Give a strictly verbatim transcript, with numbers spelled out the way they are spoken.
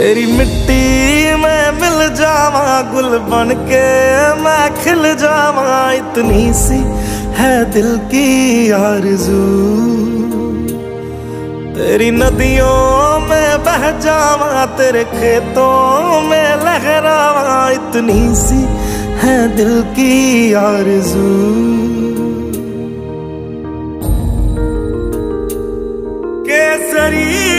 तेरी मिट्टी में मिल जावा, गुल बन के मैं खिल जावा, इतनी सी है दिल की आरज़ू। तेरी नदियों में बह जावा, तेरे खेतों में लहरावा, इतनी सी है दिल की आरज़ू।